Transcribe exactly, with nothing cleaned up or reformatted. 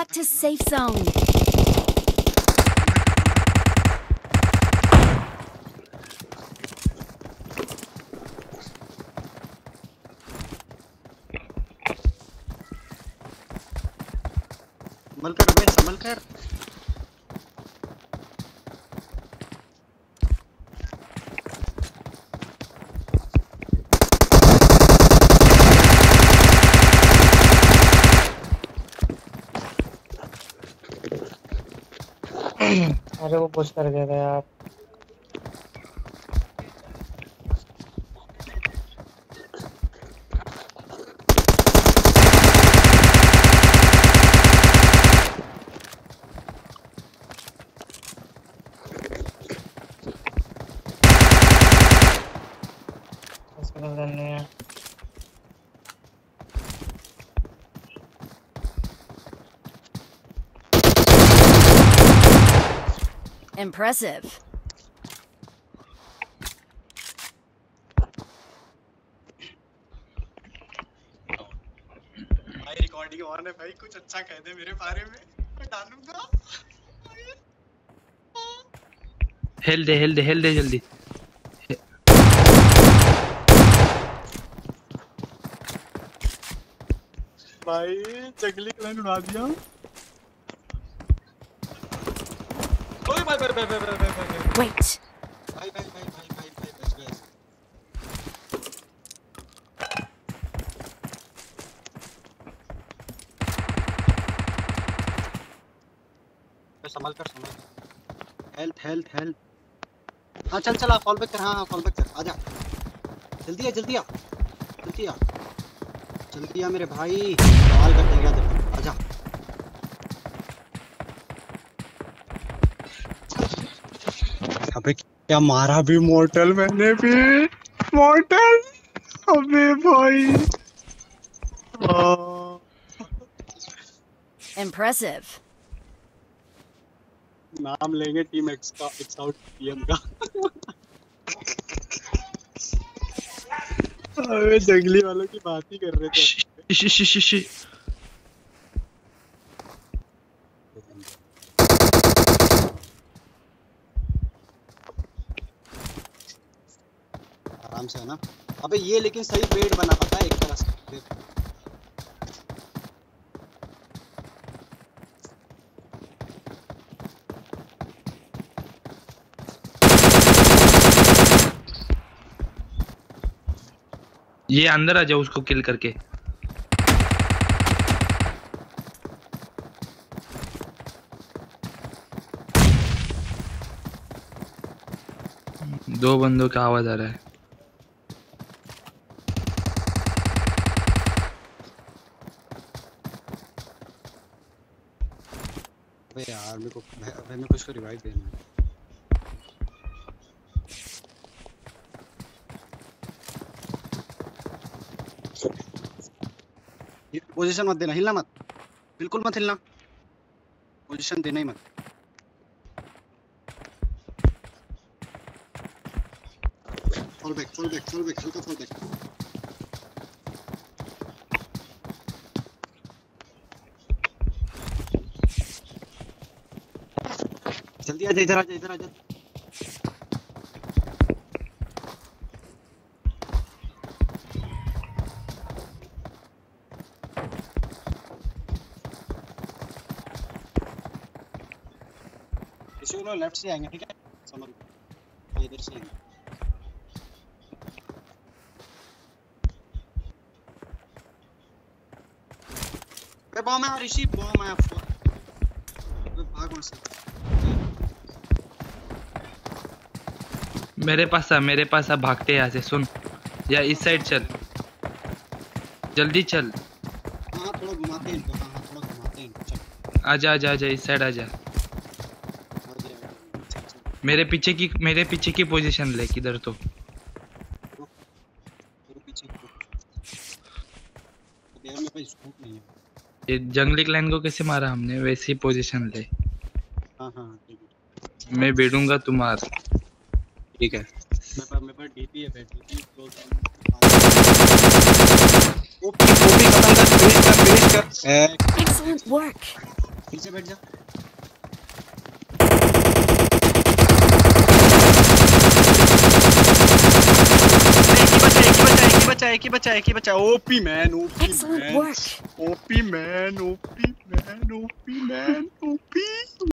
Get to safe zone. संभल कर अबे संभल कर। अरे वो पुश कर गया था यार। Impressive. भाई रिकॉर्डिंग ऑन है भाई, कुछ अच्छा कह दे मेरे बारे में, मैं डालूंगा। हेल दे हेल दे हेल दे जल्दी। भाई जंगली क्लैन उड़ा दिया। ओए भाई भाई भाई भाई भाई भाई Wait. भाई भाई भाई भाई भाई भाई बच गया। संभल कर संभल कर। Health health health. हाँ चल चल, फॉल बैक कर। हाँ हाँ फॉल बैक कर, आजा जल्दी आ जल्दी आ जल्दी आ जल्दी आ मेरे भाई, कॉल कर देगा तेरे, आजा। अबे क्या मारा भी मॉर्टल, मैंने भी मॉर्टल। अबे भाई Impressive. नाम लेंगे टीम एक्स का, एक्स आउट पीएम का। अबे जंगली वालों की बात ही कर रहे थे। शी शी शी शी। आराम से है ना। अबे ये लेकिन सही बेड बना, पता है एक तरह से। ये अंदर आ जाओ उसको किल करके। दो बंदों का आवाज आ रहा है। अबे यार मेरे को भाई मेरे को इसको रिवाइव देना है। पोजीशन मत देना, हिलना मत, बिल्कुल मत हिलना, पोजीशन देना ही मत। Fall back fall back fall back, हल्का फॉल बैक। जल्दी आ जा, इधर आ जा, इधर आ जा। इसी को लेफ्ट से आएंगे, ठीक है समझ लो, इधर से आएंगे। अबे बॉम्ब है ऋषि, बॉम्ब है। अबे भाग वहां से। मेरे पास आ मेरे पास आ भागते यहाँ से। सुन या इस साइड चल, जल्दी चल। हाँ थोड़ा घुमाते हैं इनको, हाँ हाँ थोड़ा घुमाते हैं इनको, चल। आजा आजा आजा इस साइड आजा। मेरे पीछे की मेरे पीछे की पोजीशन ले। किधर तो पीछे मेरे पास स्कोप नहीं है। ये जंगली क्लैन को कैसे मारा हमने, वैसी पोजीशन ले। हाँ हाँ ठीक है, मैं बेडूंगा तुम्हार। ठीक है। मेरे पास मेरे पास डीपी है, डीपी क्लोज। ओपी ओपी खत्म कर, फिनिश कर फिनिश कर। Excellent work. पीछे बैठ जा। एक ही बचा एक ही बचा एक ही बचा OP man OP Excellent man work. OP man OP man OP man OP